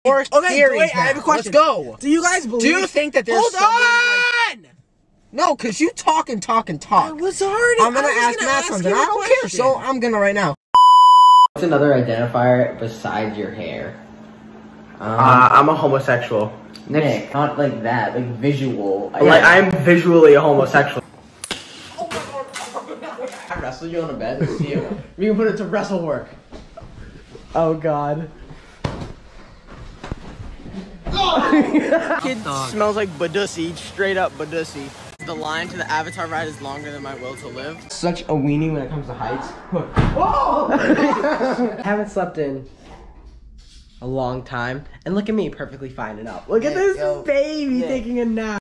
Okay, wait, I have a question. Let's go. Do you guys believe? Do you think that there's Hold on! Like, no, because you talk and talk and talk. I was already. I'm gonna ask Matt something. I don't care, so I'm gonna right now. What's another identifier besides your hair? I'm a homosexual. Nick, not like that, like visual. Like, I'm visually a homosexual. I wrestle you on a bed and see you. We can put it to wrestle work. Oh God. Kid smells like badussy, straight up badussy. The line to the Avatar ride is longer than my will to live. Such a weenie when it comes to heights. I haven't slept in a long time, and look at me, perfectly fine and up. Look at this baby taking a nap.